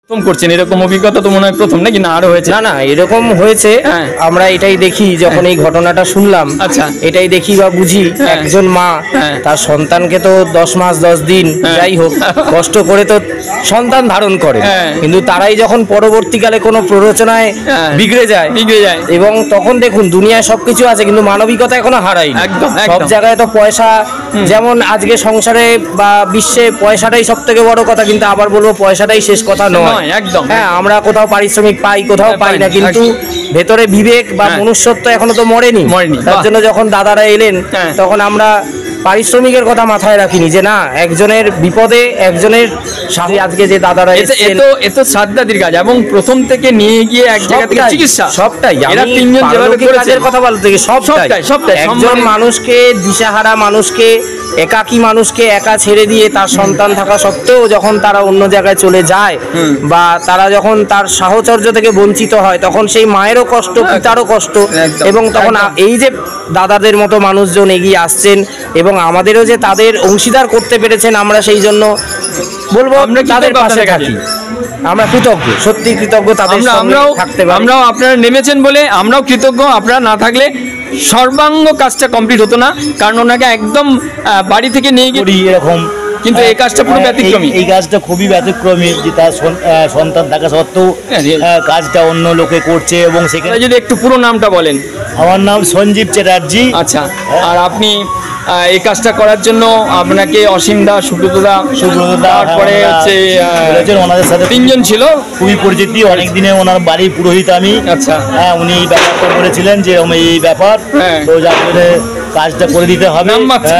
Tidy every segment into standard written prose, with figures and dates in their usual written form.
প্রথম করছেন এরকম অভিজ্ঞতা তো মনে হয় প্রথম নাকি না আরো হয়েছে? না না এরকম হয়েছে, আমরা এটাই দেখি যখন এই ঘটনাটা শুনলাম, আচ্ছা এটাই দেখি বা বুঝি একজন মা তার সন্তানকে তো 10 মাস 10 দিন যাই হোক কষ্ট করে তো সন্তান ধারণ করে, কিন্তু তারাই যখন পরবর্তীকালে কোনো প্ররোচনায় বিগড়ে যায় এবং তখন দেখুন দুনিয়ায় সবকিছু আছে কিন্তু মানবিকতা এখনো হারাই। সব জায়গায় তো পয়সা, যেমন আজকে সংসারে বা বিশ্বে পয়সাটাই সব থেকে বড় কথা, কিন্তু আবার বলবো পয়সাটাই শেষ কথা নয়। একদম হ্যাঁ, আমরা কোথাও পারিশ্রমিক পাই কোথাও পাই না, কিন্তু ভেতরে বিবেক বা মনুষ্যত্ব এখনো তো মরেনি। তার জন্য যখন দাদারা এলেন তখন আমরা পারিশ্রমিকের কথা মাথায় রাখিনি, যে না একজনের বিপদে একজনের সাথে আজকে যে দাদারা এত সাধ্যাদির কাজ এবং প্রথম থেকে নিয়ে গিয়ে এক জায়গা থেকে চিকিৎসা সবটাই এরা তিনজন যেভাবে কাজের কথা বলতে গিয়ে সবটাই একজন মানুষকে দিশাহারা মানুষকে একাকী মানুষকে একা ছেড়ে দিয়ে তার সন্তান থাকা সত্ত্বেও যখন তারা অন্য জায়গায় চলে যায় বা তারা যখন তার সাহচর্য থেকে বঞ্চিত হয় তখন সেই মায়েরও কষ্ট পিতারও কষ্ট, এবং তখন এই যে দাদাদের মতো মানুষজন এগিয়ে আসছেন এবং আমাদেরও যে তাদের অংশীদার করতে পেরেছেন, আমরা সেই জন্য বলবো আমরা তাদের পাশে থাকি, আমরা কৃতজ্ঞ, সত্যি কৃতজ্ঞ তাদের সঙ্গে থাকতে পারি। আমরাও আপনারা নেমেছেন বলে আমরাও কৃতজ্ঞ, আপনারা না থাকলে সর্বাঙ্গ কাজটা কমপ্লিট হতো না, কারণ ওনাকে একদম বাড়ি থেকে নিয়ে গিয়ে এরকম, কিন্তু এই কাজটা পুরো ব্যতিক্রমী, এই কাজটা খুবই ব্যতিক্রমী যে তার সন্তান থাকা সত্ত্বেও কাজটা অন্য লোকে করছে। এবং সেখানে যদি একটু পুরো নামটা বলেন। আমার নাম সঞ্জীব চ্যাটার্জি। আচ্ছা, আর আপনি এই কাজটা করার জন্য আপনাকে অসীম দা, সুব্রত দা, তারপরে হচ্ছে ওনাদের সাথে তিনজন ছিল, খুবই পরিচিতি, অনেক দিনে ওনার বাড়ির পুরোহিত আমি। আচ্ছা হ্যাঁ, উনি এই ব্যাপারটা বলেছিলেন যে এই ব্যাপার তো যার জন্য কাজটা করে দিতে হবে,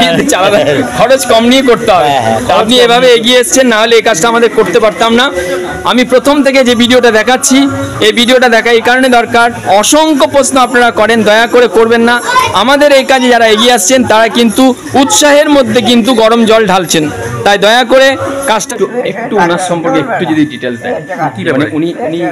খরচ কম নিয়ে করতে হবে। আপনি এভাবে এগিয়ে এসছেন, না হলে এই কাজটা আমাদের করতে পারতাম না। আমি প্রথম থেকে যে ভিডিওটা দেখাচ্ছি, এই ভিডিওটা দেখা এই কারণে দরকার, অসংখ্য প্রশ্ন আপনারা করেন, দয়া করে করবেন না। আমাদের এই কাজে যারা এগিয়ে আসছেন তারা কিন্তু উৎসাহের মধ্যে কিন্তু গরম জল ঢালছেন, তাই দয়া করে কাজটা একটু ওনার সম্পর্কে একটু যদি ডিটেলস দেন। উনি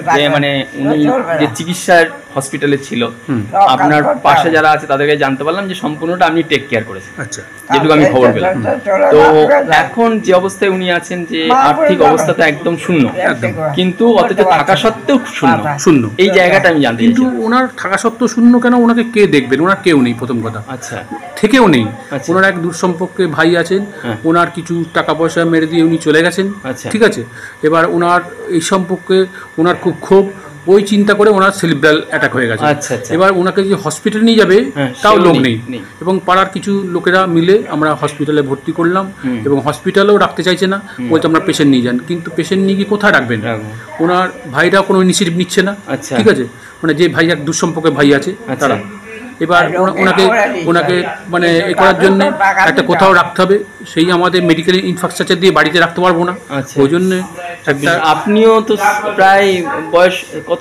যে চিকিৎসার হসপিটালে ছিল, আপনার পাশে যারা আছে তাদেরকে জানতে পারলাম যে সম্পূর্ণটা আপনি টেক কেয়ার করেছেন, যেটুকু আমি খবর পেলাম। তো এখন যে অবস্থায় উনি আছেন, যে আর্থিক অবস্থা তো একদম শূন্য, কিন্তু অথচ থাকা সত্ত্বেও শূন্য, এই জায়গাটা আমি জানতে চাই। কিন্তু ওনার থাকা সত্ত্বেও শূন্য কেন? ওনাকে কে দেখবেন? ওনার কেউ নেই, প্রথম কথা। আচ্ছা, থেকেও নেই। ওনার এক দূর সম্পর্কে ভাই আছেন, ওনার কিছু টাকা পয়সা মেরে দিয়ে উনি চলে গেছেন, ঠিক আছে। এবার ওনার এই সম্পর্কে ওনার খুব ক্ষোভ, ওই চিন্তা করে ওনার সেরিব্রাল অ্যাটাক হয়ে গেছে। এবার ওনাকে যে হসপিটালে নিয়ে যাবে তাও লোক নেই, এবং পাড়ার কিছু লোকেরা মিলে আমরা হসপিটালে ভর্তি করলাম, এবং হসপিটালেও রাখতে চাইছে না, বলছে আমরা পেশেন্ট নিয়ে যান। কিন্তু পেশেন্ট নিয়ে গিয়ে কোথায় রাখবেন? ওনার ভাইরা কোনো ইনিশিয়েটিভ নিচ্ছে না, ঠিক আছে। মানে যে ভাই এক দুঃসম্পর্কে ভাই আছে তারা, এবার ওনাকে মানে এ করার জন্য একটা কোথাও রাখতে হবে, সেই আমাদের মেডিকেল ইনফ্রাস্ট্রাকচার দিয়ে বাড়িতে রাখতে পারবো না, ওই জন্য একটা। আপনিও তো প্রায় বয়স কত?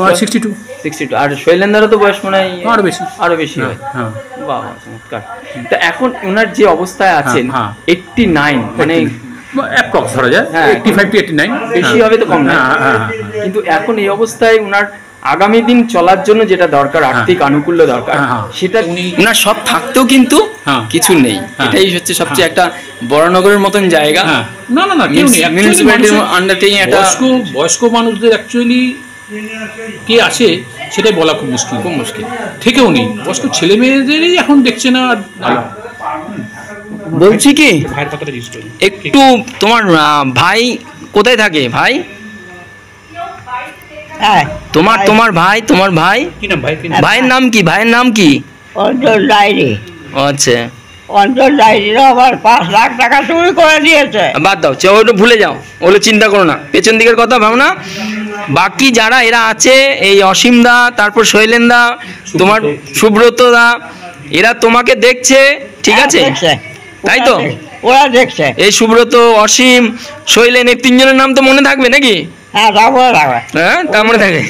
62। আর শৈলেন্দারও তো বয়স মনে হয় আরো বেশি হয়। বাহ, চমৎকার। তা এখন ওনার যে অবস্থায় আছেন 89, মানে অ্যাপ্রক্স ধরা যায় 85 to 89, বেশি হবে তো কম না, কিন্তু এখন এই অবস্থায় ওনার আগামী দিন চলার জন্য যেটা দরকার, আর্থিক আনুকূল্য দরকার, সেটা না সব থাকতেও কিন্তু কিছু নেই। এটাই হচ্ছে সবচেয়ে একটা বড়নগরের মতন জায়গা। না না না, মিউনিসিপ্যালিটির আন্ডারটেকিং একটা বয়স্ক মানুষদের অ্যাকচুয়ালি কে আসে সেটাই বলা খুব মুশকিল। থেকেও নেই, বয়স্ক ছেলে মেয়েদেরই এখন দেখছে না। ভালো বলছি কি, একটু তোমার ভাই কোথায় থাকে? ভাই তোমার ভাই কি নাম? ভাইয়ের নাম কি? অঞ্চল ডায়েরি। আচ্ছা, অঞ্চল ডায়েরি আবার 5 লাখ টাকা চুরি করে দিয়েছে। বাদ দাও, ওটা ভুলে যাও, ওগুলো চিন্তা করো না, পেছন দিকের কথা ভাবো না। বাকি যারা এরা আছে, এই অসীম দা, তারপর শৈলেন দা, তোমার সুব্রত দা, এরা তোমাকে দেখছে, ঠিক আছে, তাই তো? ওরা দেখছে। এই সুব্রত, অসীম, শৈলেন, এই তিনজনের নাম তো মনে থাকবে নাকি? হ্যাঁ, তার মনে থাকে।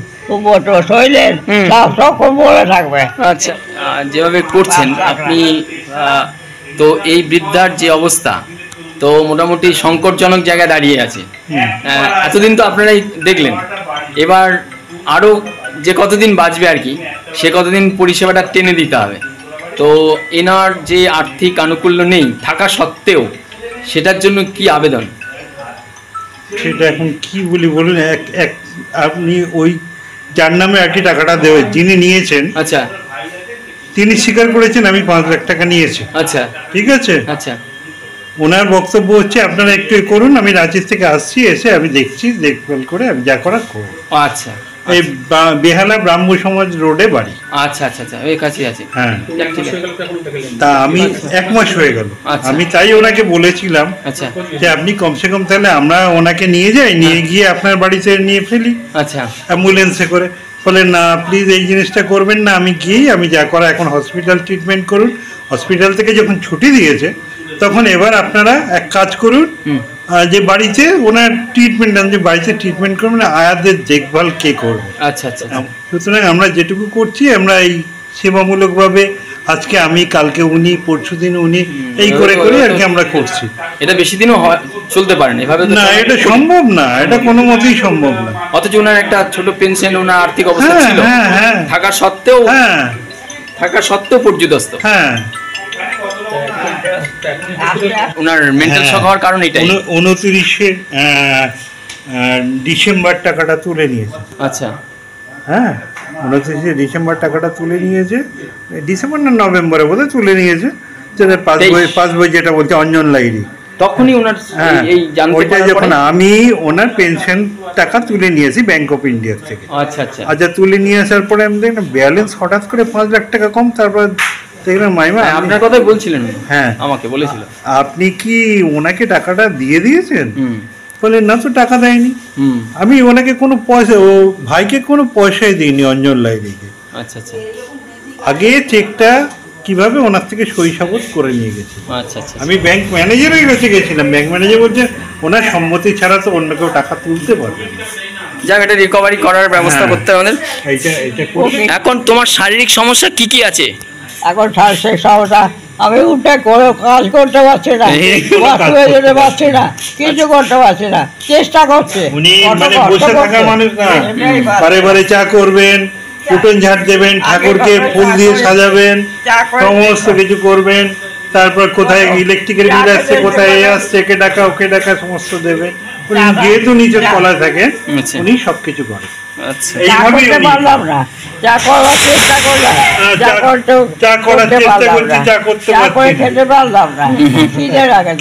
আচ্ছা, যেভাবে করছেন আপনি, তো এই বৃদ্ধার যে অবস্থা, তো মোটামুটি সংকটজনক জায়গায় দাঁড়িয়ে আছে। এতদিন তো আপনারাই দেখলেন, এবার আরও যে কতদিন বাঁচবে আর কি, সে কতদিন পরিষেবাটা টেনে দিতে হবে। তো এনার যে আর্থিক আনুকূল্য নেই থাকা সত্ত্বেও, সেটার জন্য কি আবেদন? সেটা এখন কি বলি বলুন, আপনি ওই যার নামে আর কি টাকাটা দেবেন, যিনি নিয়েছেন, আচ্ছা, তিনি স্বীকার করেছেন আমি 5 লাখ টাকা নিয়েছি। আচ্ছা, ঠিক আছে। আচ্ছা, ওনার বক্তব্য হচ্ছে আপনারা একটু করুন, আমি রাঁচি থেকে আসছি, এসে আমি দেখছি, দেখভাল করে আমি যা করার করবো। আচ্ছা, এই বেহালা ব্রাহ্ম সমাজ রোডে বাড়ি। আচ্ছা আচ্ছা আচ্ছা, ওই কাছে আছে। হ্যাঁ, তা আমি 1 মাস হয়ে গেল। আমি তাই ওনাকে বলেছিলাম আচ্ছা যে আপনি কমসে কম তাহলে আমরা ওনাকে নিয়ে যাই, নিয়ে গিয়ে আপনার বাড়িতে নিয়ে ফেলি আচ্ছা অ্যাম্বুলেন্সে করে। বলে না প্লিজ এই জিনিসটা করবেন না, আমি গিয়েই আমি যা করা এখন হসপিটাল ট্রিটমেন্ট করুন। হসপিটাল থেকে যখন ছুটি দিয়েছে তখন এবার আপনারা এক কাজ করুন, যে বাড়িতে ওনার ট্রিটমেন্ট, যে বাড়িতে ট্রিটমেন্ট করবেন, আয়াদের দেখভাল কে করবে। আচ্ছা আচ্ছা, সুতরাং আমরা যেটুকু করছি, আমরা এই সেবামূলকভাবে আজকে আমি, কালকে উনি, পরশু দিন উনি, এই করে করে আর কি আমরা করছি। এটা বেশি দিনও চলতে পারে না এভাবে না, এটা সম্ভব না, এটা কোনো মতেই সম্ভব না। অথচ ওনার একটা ছোট পেনশন, ওনার আর্থিক অবস্থা ছিল, থাকা সত্ত্বেও পর্যুদস্ত। হ্যাঁ, ওনার মেন্টাল শক হওয়ার কারণ এটাই। 29শে ডিসেম্বর টাকাটা তুলে নিয়েছে। আচ্ছা, হ্যাঁ, 29শে ডিসেম্বর টাকাটা তুলে নিয়েছে, ডিসেম্বর না নভেম্বরে বোধহয় তুলে নিয়েছে, যেটা পাস বই যেটা বলছে অঞ্জন লাইরি। তখনই ওনার এই জানতে পারার যখন আমি ওনার পেনশন টাকা তুলে নিয়েছি ব্যাংক অফ ইন্ডিয়ার থেকে। আচ্ছা আচ্ছা, আচ্ছা, তুলে নিয়ে আসার পরে আমি দেখলাম ব্যালেন্স হঠাৎ করে 5 লাখ টাকা কম। তারপর দেখলাম মাইমা, আপনার কথাই বলছিলেন। হ্যাঁ, আমাকে বলেছিল আপনি কি ওনাকে টাকাটা দিয়ে দিয়েছেন? বলে না তো, টাকা দেয়নি। আমি ওনাকে কোনো পয়সা, ও ভাইকে কোনো পয়সাই দিইনি অঞ্জন লাইরিকে। আচ্ছা আচ্ছা, আগে চেকটা কিভাবে ওনার থেকে সই সাবুত করে নিয়ে গেছি। আচ্ছা আচ্ছা, আমি ব্যাংক ম্যানেজারের কাছে গেছিলাম, ব্যাংক ম্যানেজার বলছে ওনার সম্মতি ছাড়া তো অন্য কেউ টাকা তুলতে পারবে না। যাক, এটা রিকভারি করার ব্যবস্থা করতে হবে আমাদের। এখন তোমার শারীরিক সমস্যা কি কি আছে? এখন শারীরিক সমস্যা, আমি উঠে করে কাজ করতে পারছি না, যেতে পারছি না, কিছু করতে পারছি না, চেষ্টা করছে। উনি মানে বসে থাকা মানুষ না, বারে বারে চা করবেন, উঠোন ঝাড় দেবেন, ঠাকুরকে ফুল দিয়ে সাজাবেন, সমস্ত কিছু করবেন। তারপর কোথায় ইলেকট্রিকের বিল আসছে, কোথায় আসছে, একে ডাকা ওকে ডাকা, সমস্ত দেবেন। উনি যেহেতু নিজের কলা থাকে, উনি সবকিছু করেন। এইভাবেই পারলাম না, যা করার চেষ্টা করলাম, যা করতে করছি, যা করতে খেতে পারলাম না। খিদে লাগে,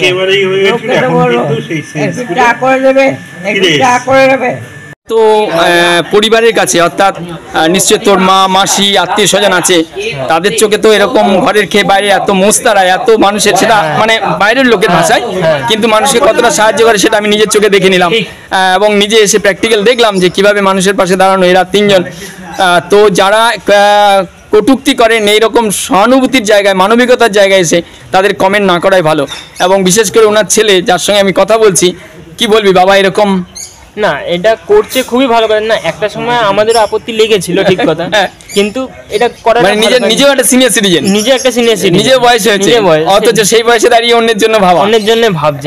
চা করে দেবে, চা করে দেবে। তো পরিবারের কাছে, অর্থাৎ নিশ্চয় তোর মা, মাসি, আত্মীয় স্বজন আছে, তাদের চোখে তো এরকম ঘরের খেয়ে বাইরে এত মোস্তারা, এত মানুষের, সেটা মানে বাইরের লোকের ভাষায়, কিন্তু মানুষকে কতটা সাহায্য করে সেটা আমি নিজের চোখে দেখে নিলাম, এবং নিজে এসে প্র্যাকটিক্যাল দেখলাম যে কিভাবে মানুষের পাশে দাঁড়ানো এরা 3 জন। তো যারা কটূক্তি করেন, এইরকম সহানুভূতির জায়গায়, মানবিকতার জায়গায় এসে তাদের কমেন্ট না করাই ভালো। এবং বিশেষ করে ওনার ছেলে, যার সঙ্গে আমি কথা বলছি, কি বলবি বাবা, এরকম না, এটা করছে খুবই ভালো করেন না। একটা সময় আমাদের আপত্তি লেগেছিল, ঠিক কথা, কিন্তু এটা করার মানে নিজেও একটা সিনিয়র সিটিজেন, নিজে একটা সিনিয়র সিটিজেন, নিজের বয়স হয়েছে, অথচ সেই বয়সে দাঁড়িয়ে অন্যের জন্য ভাবা, অন্যের জন্য ভাবছে,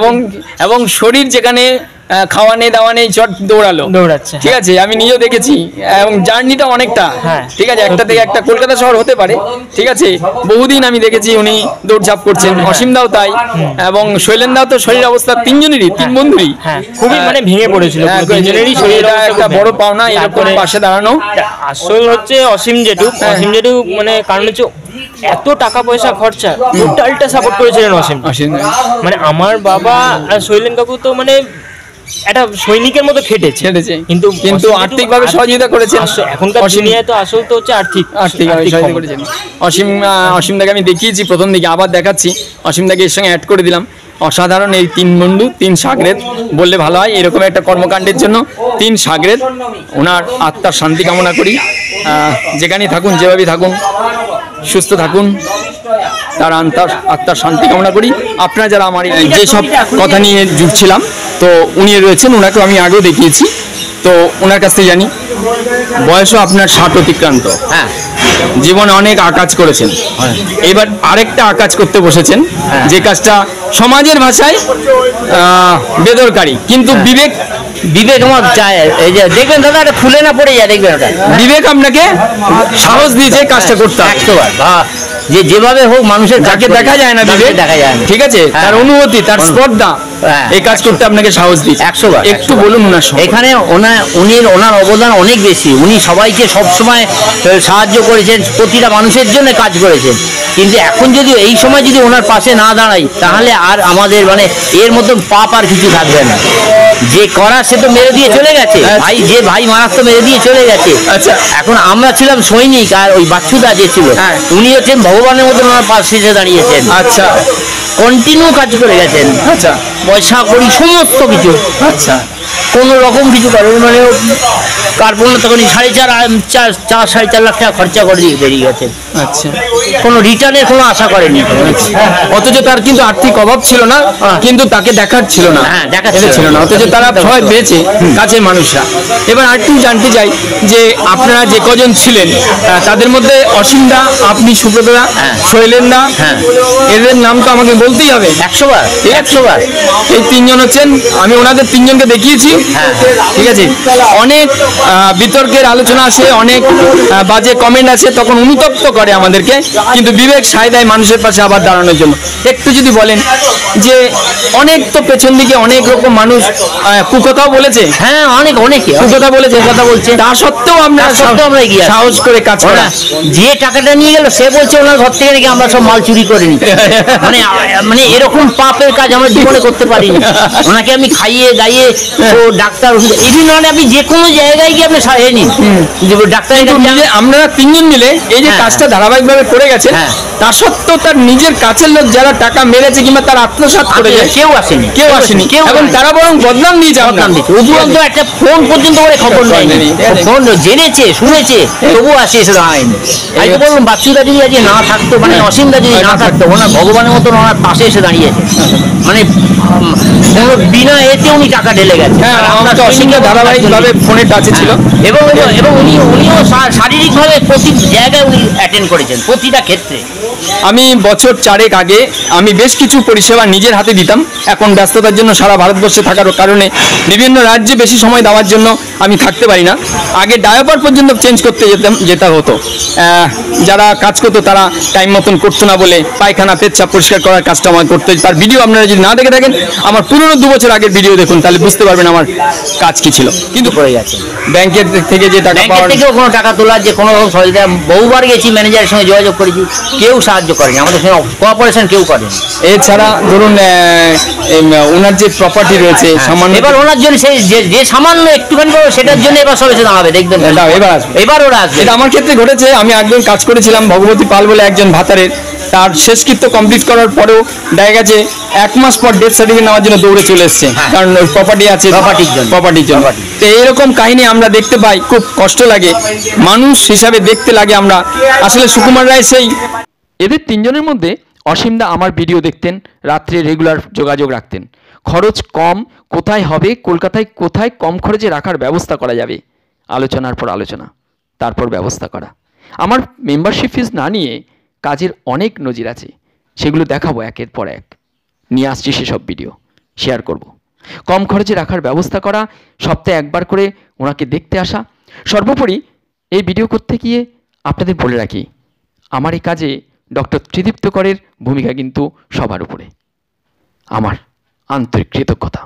এবং শরীর যেখানে খাওয়া নেই দাওয়া নেই, চট দৌড়াচ্ছে। ঠিক আছে, আমি নিজেও দেখেছি, এবং জার্নিটা অনেকটা, ঠিক আছে, একটা থেকে একটা কলকাতা শহর হতে পারে, ঠিক আছে, বহুদিন আমি দেখেছি উনি দৌড়ঝাঁপ করছেন। অসীম দাও তাই, এবং শৈলেন দাও তো শরীর অবস্থা 3 জনেরই, 3 বন্ধুরই খুবই মানে ভেঙে পড়েছিল, শরীরটা একটা বড় পাওনা এরকম পাশে দাঁড়ানো। আসল হচ্ছে অসীম জেঠু মানে কারণ হচ্ছে এত টাকা পয়সা খরচা, টোটালটা সাপোর্ট করেছিলেন অসীম। মানে আমার বাবা আর শৈলেন কাকু তো মানে একটা সৈনিকের মতো খেটেছে, কিন্তু আর্থিকভাবে সহযোগিতা করেছেন। এখনকার দুনিয়ায় তো আসল তো হচ্ছে আর্থিক সহযোগিতা করেছেন। অসীমদাকে আমি দেখিয়েছি প্রথম দিকে, আবার দেখাচ্ছি, অসীমদাকে এর সঙ্গে অ্যাড করে দিলাম। অসাধারণ এই 3 বন্ধু, 3 সাগরেদ বললে ভালো হয়। এরকম একটা কর্মকাণ্ডের জন্য 3 সাগরেদ, ওনার আত্মার শান্তি কামনা করি। যেখানেই থাকুন, যেভাবেই থাকুন, সুস্থ থাকুন, তার আত্মার শান্তি কামনা করি। আপনারা যারা আমার যেসব কথা নিয়ে জুড়ছিলাম, তো উনি রয়েছেন, ওনাকেও আমি আগেও দেখিয়েছি। তো ওনার কাছ থেকে জানি, বয়সও আপনার 60 অতিক্রান্ত, হ্যাঁ, জীবনে অনেক আকাজ করেছেন, এবার আরেকটা আকাজ করতে বসেছেন, যে কাজটা সমাজের ভাষায় বেদরকারি, কিন্তু বিবেক আমার চায়। এই যে দেখবেন দাদা, এটা খুলে না পড়ে যায়, দেখবেন ওটা বিবেক আপনাকে সাহস দিয়েছে কাজটা করতে। যে যেভাবে হোক মানুষের যাকে দেখা যায় না বিবেক, দেখা যায় না, ঠিক আছে, তার অনুভূতি, তার স্পর্ধা এই কাজ করতে আপনাকে সাহস দিচ্ছে। 100 বার। একটু বলুন ওনার এখানে ওনার অবদান অনেক বেশি। উনি সবাইকে সবসময় সাহায্য করেছেন, প্রতিটা মানুষের জন্য কাজ করেছেন। কিন্তু এখন যদি এই সময় যদি ওনার পাশে না দাঁড়াই, তাহলে আর আমাদের মানে এর মতন পাপ আর কিছু থাকবে না। যে করা সে তো মেরে দিয়ে চলে গেছে, ভাই মারাত্মক তো মেরে দিয়ে চলে গেছে। আচ্ছা, এখন আমরা ছিলাম সৈনিক, আর ওই বাচ্চুদা যে ছিল উনি হচ্ছেন ভগবানের মতন ওনার পাশে এসে দাঁড়িয়েছেন। আচ্ছা, কন্টিনিউ কাজ করে গেছেন। আচ্ছা, পয়সা করি সমস্ত কিছু, আচ্ছা, কোনো রকম কিছু করেন মানে কার্পণ্য তখন 4.5 লাখ টাকা খরচা করে দিয়ে বেরিয়ে গেছেন। আচ্ছা, কোনো রিটার্নের কোনো আশা করেনি। অথচ তার কিন্তু আর্থিক অভাব ছিল না, কিন্তু তাকে দেখার ছিল না, দেখার ছিল না, অথচ তারা সবাই পেয়েছে কাছের মানুষরা। এবার আরেকটু জানতে চাই যে আপনারা যে কজন ছিলেন তাদের মধ্যে অসীমদা, আপনি, সুব্রতদা, শৈলেনদা, এদের নাম তো আমাকে বলতেই হবে 100 বার, 100 বার। এই তিনজন হচ্ছেন, আমি ওনাদের তিনজনকে দেখিয়েছি, ঠিক আছে। অনেক বিতর্কের আলোচনা আসে, অনেক বাজে কমেন্ট আছে, তখন অনুতপ্ত করে আমাদেরকে, কিন্তু বিবেক সায় দেয় মানুষের পাশে আবার দাঁড়ানোর জন্য। একটু যদি বলেন যে অনেক তো পেছন দিকে অনেক রকম মানুষ কুকথাও বলেছে, অনেকে কুকথা বলেছে, কথা বলছে, তা সত্ত্বেও আমরা সাহস করে কাজ করা। যে টাকাটা নিয়ে গেল সে বলছে ওনার ঘর থেকে নাকি আমরা সব মাল চুরি করে নি। মানে এরকম পাপের কাজ আমরা জীবনে করতে পারিনি। ওনাকে আমি খাইয়ে দাইয়ে ডাক্তার ইভিন আপনি যে কোনো জায়গায় গিয়ে আপনি সারিয়ে নিন ডাক্তার। আমরা তিনজন মিলে এই যে কাজটা ধারাবাহিকভাবে করে গেছে, তা সত্ত্বেও তার নিজের কাছের লোক যারা টাকা মেরেছে কিংবা তার আত্মসাৎ করে যায়, কেউ আসেনি, এবং তারা বরং বদনাম নিয়ে যান, উপরন্ত একটা ফোন পর্যন্ত করে খবর নেয়নি, ফোন জেনেছে শুনেছে তবু আসে এসে দাঁড়ায়নি। আমি তো বললাম বাচ্চুদা যদি আজকে না থাকতো, মানে অসীমদা যদি না থাকতো, ওনার ভগবানের মতন ওনার পাশে এসে দাঁড়িয়েছে, মানে বিনা এতে উনি টাকা ঢেলে গেছে। অসীমদা ধারাবাহিকভাবে ফোনের কাছে ছিল, এবং উনিও শারীরিকভাবে প্রতি জায়গায় উনি অ্যাটেন্ড করেছেন, প্রতিটা ক্ষেত্রে। আমি বছর 4 আগে আমি বেশ কিছু পরিষেবা নিজের হাতে দিতাম। এখন ব্যস্ততার জন্য সারা ভারতবর্ষে থাকার কারণে বিভিন্ন রাজ্যে বেশি সময় দেওয়ার জন্য আমি থাকতে পারি না। আগে ডায়াপার পর্যন্ত চেঞ্জ করতে যেতে হতো। যারা কাজ করতো তারা টাইম মতন করতো না বলে পায়খানা পেচ্ছাপ পরিষ্কার করার কাজটা আমার করতে। তার ভিডিও আপনারা যদি না দেখে থাকেন, আমার পুরনো 2 বছর আগের ভিডিও দেখুন, তাহলে বুঝতে পারবেন আমার কাজ কি ছিল। কিন্তু পড়ে গেছে ব্যাংকের থেকে যে টাকা পাওয়ার, থেকেও কোনো টাকা তোলার যে কোনো সহযোগিতা, বহুবার গেছি, ম্যানেজারের সঙ্গে যোগাযোগ করেছি, কেউ সাহায্য করেনি, আমাদের সঙ্গে কোঅপারেশন কেউ করেনি। এছাড়া ধরুন ওনার যে প্রপার্টি রয়েছে সামান্য, এবার ওনার জন্য সেই যে সামান্য একটুখানি পাবো সেটার জন্য এবার সব এসে দাঁড়াবে, দেখবেন এবার ওরা আসবে। এটা আমার ক্ষেত্রে ঘটেছে। আমি একজন কাজ করেছিলাম ভগবতী পাল বলে একজন ভাতারের, তার শেষকৃত্য কমপ্লিট করার পরেও দেখা গেছে 1 মাস পর ডেথ সার্টিফিকেট নেওয়ার জন্য দৌড়ে চলে এসছে, কারণ ওই প্রপার্টি আছে, প্রপার্টির জন্য। তো এইরকম কাহিনী আমরা দেখতে পাই, খুব কষ্ট লাগে, মানুষ হিসাবে দেখতে লাগে আমরা। আসলে সুকুমার রায় সেই, এদের তিনজনের মধ্যে অসীমদা আমার ভিডিও দেখতেন, রাত্রে রেগুলার যোগাযোগ রাখতেন। খরচ কম কোথায় হবে, কলকাতায় কোথায় কম খরচে রাখার ব্যবস্থা করা যাবে, আলোচনার পর আলোচনা, তারপর ব্যবস্থা করা। আমার মেম্বারশিপ ফিস না নিয়ে কাজের অনেক নজির আছে, সেগুলো দেখাবো একের পর এক, নিয়ে আসছি সেসব ভিডিও শেয়ার করব। কম খরচে রাখার ব্যবস্থা করা, সপ্তাহে একবার করে ওনাকে দেখতে আসা। সর্বোপরি এই ভিডিও করতে গিয়ে আপনাদের বলে রাখি, আমার এই কাজে ডক্টর ত্রিদীপ্ত করের ভূমিকা কিন্তু সবার উপরে। আমার আন্তরিক কৃতজ্ঞতা।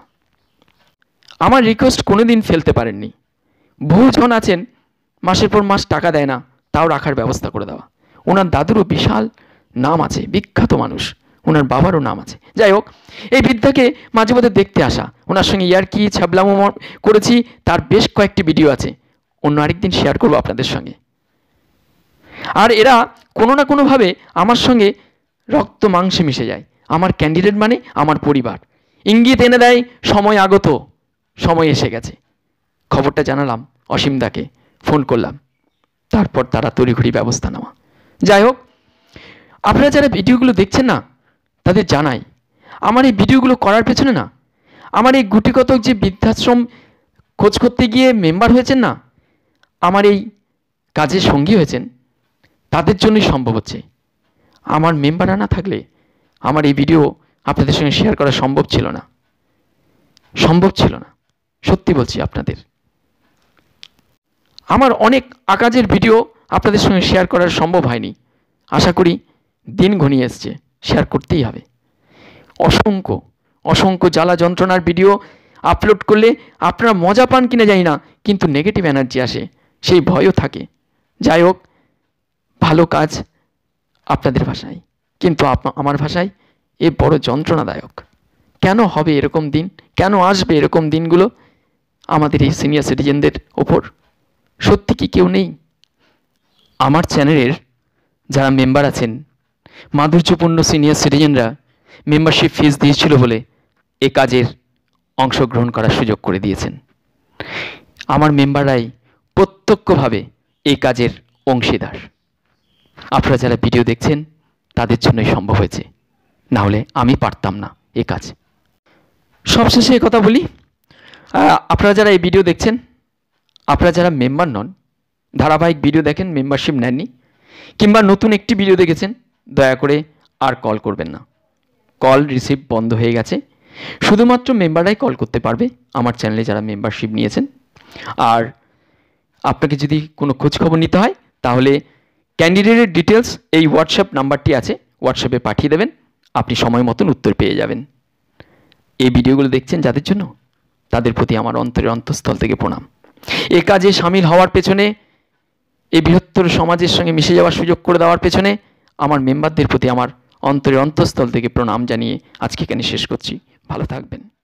আমার রিকোয়েস্ট কোনোদিন ফেলতে পারেননি। বহুজন আছেন মাসের পর মাস টাকা দেয় না, তাও রাখার ব্যবস্থা করে দেওয়া। ওনার দাদুরও বিশাল নাম আছে, বিখ্যাত মানুষ, ওনার বাবারও নাম আছে। যাই হোক, এই বৃদ্ধাকে মাঝে মধ্যে দেখতে আসা, ওনার সঙ্গে ইয়ার্কি ছাবলামো করেছি, তার বেশ কয়েকটি ভিডিও আছে, অন্য আরেকদিন শেয়ার করবো আপনাদের সঙ্গে। আর এরা কোনো না কোনোভাবে আমার সঙ্গে রক্ত মাংসে মিশে যায়। আমার ক্যান্ডিডেট মানে আমার পরিবার। ইঙ্গিত এনে দেয় সময় আগত, সময় এসে গেছে। খবরটা জানালাম অসীমদাকে, ফোন করলাম, তারপর তারা তড়িঘড়ি ব্যবস্থা নেওয়া। যাই হোক, আপনারা যারা ভিডিওগুলো দেখছেন না, তাদের জানাই, আমার এই ভিডিওগুলো করার পেছনে না, আমার এই গুটিকতক যে বৃদ্ধাশ্রম খোঁজ করতে গিয়ে মেম্বার হয়েছেন না, আমার এই কাজের সঙ্গী হয়েছেন, তাদের জন্যই সম্ভব হচ্ছে। আমার মেম্বার না থাকলে আমার এই ভিডিও আপনাদের সঙ্গে শেয়ার করা সম্ভব ছিল না, সত্যি বলছি আপনাদের। আমার অনেক কাজের ভিডিও আপনাদের সঙ্গে শেয়ার করা সম্ভব হয়নি। আশা করি দিন ঘনিয়ে এসছে, শেয়ার করতেই হবে। অসংখ্য অসংখ্য জ্বালা যন্ত্রণার ভিডিও আপলোড করলে আপনারা মজা পান কিনা জানি না, কিন্তু নেগেটিভ এনার্জি আসে, সেই ভয়ও থাকে। যাই হোক, ভালো কাজ আপনাদের ভাষায়, কিন্তু আমার ভাষায় এ বড় যন্ত্রণাদায়ক। কেন হবে এরকম দিন? কেন আসবে এরকম দিনগুলো আমাদের এই সিনিয়র সিটিজেনদের ওপর? সত্যি কি কেউ নেই? আমার চ্যানেলের যারা মেম্বার আছেন, মাধুর্যপূর্ণ সিনিয়র সিটিজেনরা মেম্বারশিপ ফিস দিয়েছিল বলে এ কাজের অংশগ্রহণ করার সুযোগ করে দিয়েছেন। আমার মেম্বাররাই প্রত্যক্ষভাবে এই কাজের অংশীদার। আপনারা যারা ভিডিও দেখছেন তাদের জন্যই সম্ভব হয়েছে, না হলে আমি পারতাম না এ কাজ। সবশেষে কথা বলি, আপনারা যারা এই ভিডিও দেখছেন, আপনারা যারা মেম্বার নন, ধারাবাহিক ভিডিও দেখেন, মেম্বারশিপ নেননি, কিংবা নতুন একটি ভিডিও দেখেছেন, দয়া করে আর কল করবেন না। কল রিসিভ বন্ধ হয়ে গেছে। শুধুমাত্র মেম্বাররাই কল করতে পারবে আমার চ্যানেলে যারা মেম্বারশিপ নিয়েছেন। আর আপনাকে যদি কোনো খোঁজখবর নিতে হয় তাহলে ক্যান্ডিডেটের ডিটেলস এই হোয়াটসঅ্যাপ নাম্বারটি আছে, হোয়াটসঅ্যাপে পাঠিয়ে দেবেন, আপনি সময় মতন উত্তর পেয়ে যাবেন। এই ভিডিওগুলো দেখছেন যাদের জন্য, তাদের প্রতি আমার অন্তরের অন্তঃস্থল থেকে প্রণাম। এ কাজে সামিল হওয়ার পেছনে, এই বৃহত্তর সমাজের সঙ্গে মিশে যাওয়ার সুযোগ করে দেওয়ার পেছনে আমার মেম্বারদের প্রতি আমার অন্তরের অন্তঃস্থল থেকে প্রণাম জানিয়ে আজকে এখানে শেষ করছি। ভালো থাকবেন।